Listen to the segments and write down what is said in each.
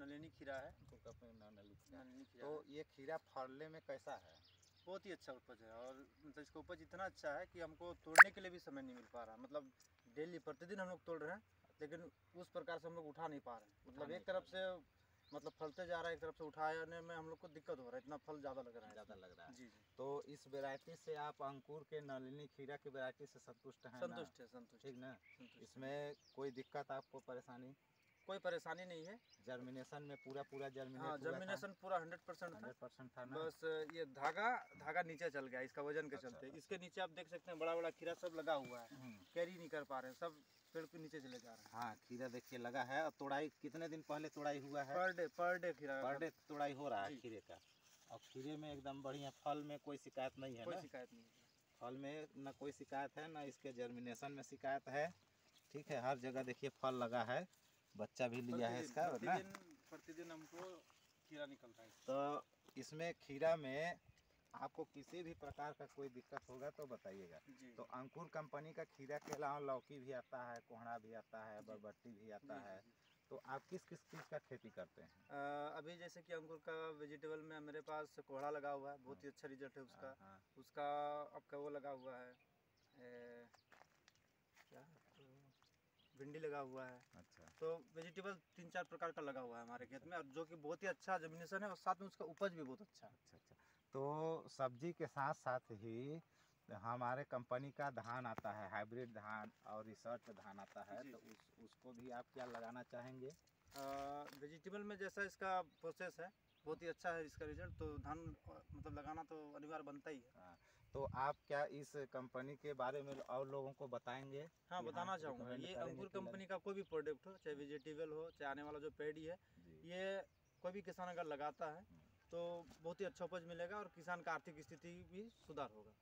नलिनी खीरा है। अंकुर कंपनी नलिनी खीरा। नलिनी खीरा तो है। ये खीरा फलने में कैसा है? बहुत ही अच्छा उपज है और मतलब इसका उपज इतना अच्छा है कि हमको तोड़ने के लिए भी समय नहीं मिल पा रहा। मतलब डेली प्रतिदिन हम लोग तोड़ रहे हैं, लेकिन उस प्रकार से हम लोग उठा नहीं पा रहे हैं। मतलब एक तरफ से मतलब फलते जा रहा है, एक तरफ से उठाने में हम लोग को दिक्कत हो रहा है, इतना फल ज़्यादा लग रहा है। ज़्यादा लग रहा है जी जी। तो इस वैरायटी से आप अंकुर के नलिनी खीरा की वैरायटी से संतुष्ट हैं? संतुष्ट है, संतुष्ट ठीक ना? संतुष्ट। इसमें कोई दिक्कत आपको परेशानी? कोई परेशानी नहीं है। जर्मिनेशन में पूरा जर्मिनेट हाँ, हुआ था? जर्मिनेशन पूरा 100% था। 100% था ना? बस ये धागा नीचे चल गया इसका वजन के अच्छा, चलते। अच्छा। इसके नीचे आप देख सकते हैं बड़ा बड़ा खीरा सब लगा हुआ है, कैरी नहीं कर पा रहे हैं, सब पेड़ के नीचे चले जा रहे हैं। हाँ, खीरा देखिए लगा है। और तोड़ाई कितने दिन पहले तोड़ाई हुआ है? पर डे खीरा, पर डे तोड़ाई हो रहा है जी। खीरे का। और खीरे में एकदम बढ़िया, फल में कोई शिकायत नहीं है? कोई ना शिकायत नहीं है। फल में ना कोई शिकायत है, ना इसके जर्मिनेशन में शिकायत है। ठीक है, हर जगह देखिए फल लगा है, बच्चा भी लिया है इसका ना? प्रतिदिन हमको खीरा निकल रहा है। तो इसमें खीरा में आपको किसी भी प्रकार का कोई दिक्कत होगा तो बताइएगा। तो अंकुर कंपनी का खीरा के अलावा लौकी भी आता है, कोहड़ा भी आता है, बरबट्टी भी आता है। तो आप किस किस चीज़ का खेती करते हैं? अभी जैसे कि अंकुर का वेजिटेबल में मेरे पास कोहड़ा लगा हुआ है, बहुत ही अच्छा रिजल्ट है उसका। उसका आपका वो लगा हुआ है, क्या तो भिंडी लगा हुआ है। अच्छा। तो वेजिटेबल 3-4 प्रकार का लगा हुआ है हमारे खेत में, और जो कि बहुत ही अच्छा जर्मिनेशन है और साथ में उसका उपज भी बहुत अच्छा है। अच्छा। तो सब्जी के साथ साथ ही हमारे कंपनी का धान आता है, हाइब्रिड धान और रिसर्च धान आता है। तो उसको भी आप क्या लगाना चाहेंगे? वेजिटेबल में जैसा इसका प्रोसेस है, बहुत ही अच्छा है इसका रिजल्ट, तो धान मतलब लगाना तो अनिवार्य बनता ही है। हाँ, तो आप क्या इस कंपनी के बारे में और लोगों को बताएंगे? हाँ, बताना चाहूँगा। ये अंकुर कंपनी का कोई भी प्रोडक्ट हो, चाहे वेजिटेबल हो, चाहे आने वाला जो पैडी है, ये कोई भी किसान अगर लगाता है तो बहुत ही अच्छा उपज मिलेगा और किसान का आर्थिक स्थिति भी सुधार होगा।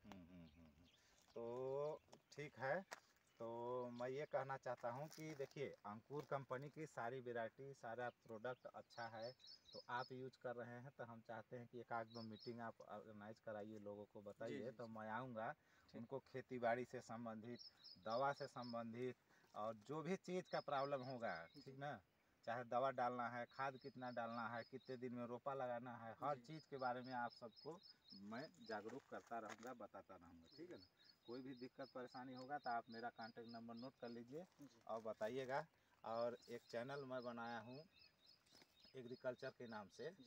तो ठीक है। तो मैं ये कहना चाहता हूँ कि देखिए, अंकुर कंपनी की सारी वैरायटी, सारा प्रोडक्ट अच्छा है। तो आप यूज कर रहे हैं, तो हम चाहते हैं कि एक आध दो मीटिंग आप ऑर्गेनाइज कराइए, लोगों को बताइए। तो मैं आऊँगा, उनको खेती बाड़ी से संबंधित, दवा से संबंधित, और जो भी चीज़ का प्रॉब्लम होगा, ठीक ना, चाहे दवा डालना है, खाद कितना डालना है, कितने दिन में रोपा लगाना है, हर चीज़ के बारे में आप सबको मैं जागरूक करता रहूँगा, बताता रहूँगा। ठीक है ना? कोई भी दिक्कत परेशानी होगा तो आप मेरा कांटेक्ट नंबर नोट कर लीजिए और बताइएगा। और एक चैनल मैं बनाया हूँ एग्रीकल्चर के नाम से,